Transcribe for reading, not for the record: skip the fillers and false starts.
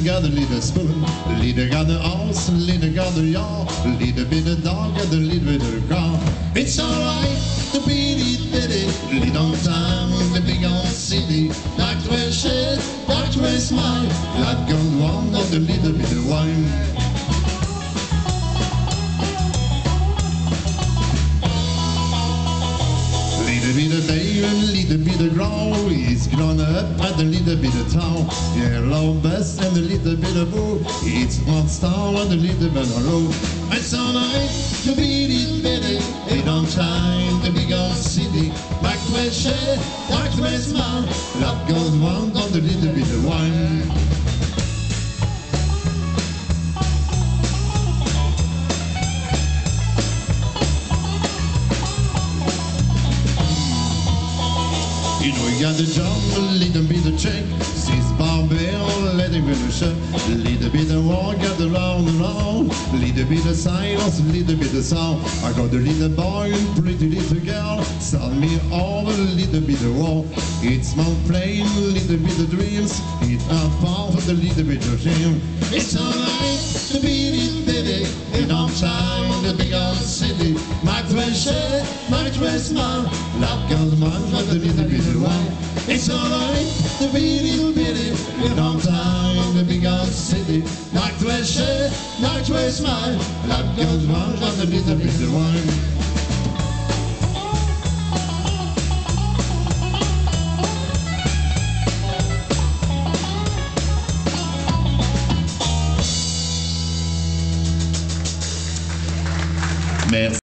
got a little spoon, little got the house, little got the yard, little bit of dog, and a little bit of car. It's alright to be bitty, little time in the big old city. Like to wear shit, like to wear smile, like goes one of the little bit of wine. Little bit of baby, little bit of grow. He's grown up at a little bit of town. Yellow vest and a little bit of boo. It's one star and a little bit of road. It's alright to be this bitty. It don't shine the big old city. Like to wear shit, like to wear smile. Love goes round on the little bit of wine. You know you got the job, a little bit of check. Six barbell, let him in the shirt. A little bit of walk, got the round and round. A little bit of silence, a little bit of sound. I got a little boy and pretty little girl. Start me over a little bit of war. It's my plane, a little bit of dreams. It's a part of a little bit of shame. It's alright to be this baby. It don't shine in the big old city. Might wear shit, might wear smile. Love goes round with a little bit of wine. It's alright to be little bitty. It don't shine in the big old city. Might wear shit, might wear smile. Love goes round with a little bit of wine. Merci.